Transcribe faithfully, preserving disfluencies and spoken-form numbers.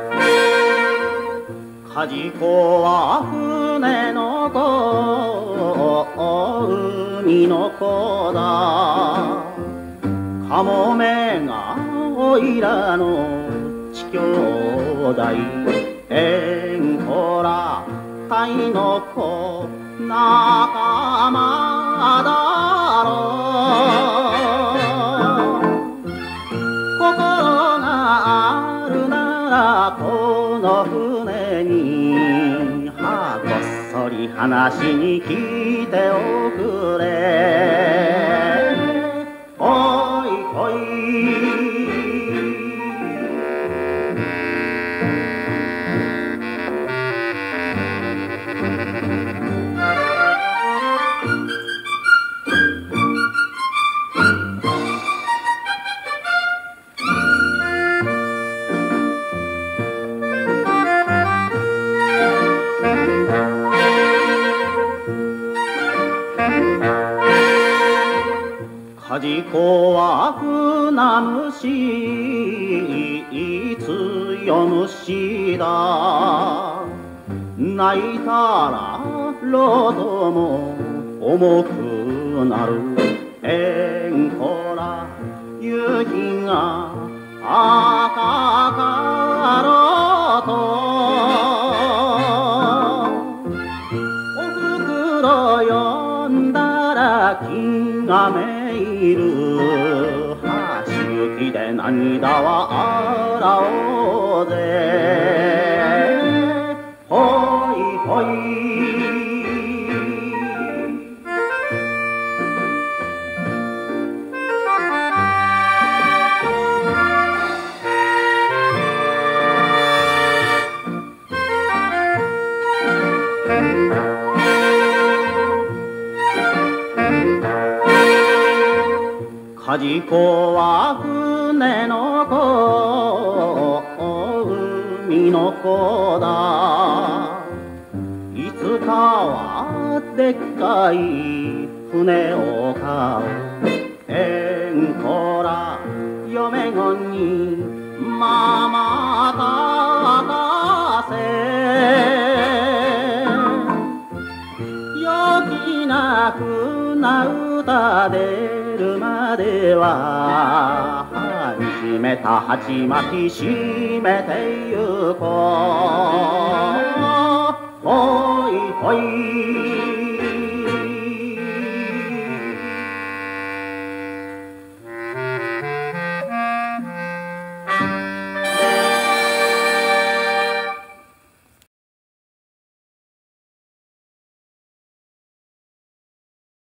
梶子は船の子、海の子だ。かもめがおいらのち兄弟。えんこらたいの子仲間だろう。心があるならこの船にはこっそり話に来ておくれ。ほいほい梶子は船虫、強虫だ。泣いたらロードも重くなる。えんこら夕日が赤かろうと。おふくろ呼んだら気がめいる。橋行きで涙は洗おうぜ。ほいほい梶子は船の子、海の子だ。いつかはでっかい船を買う。えんこら嫁ごにママかかせ。陽気な船歌でまでは始めた鉢巻き締めてゆこう。ほいほい